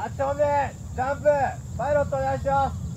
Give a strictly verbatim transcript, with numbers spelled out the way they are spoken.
はちほんめジャンプパイロットお願いします。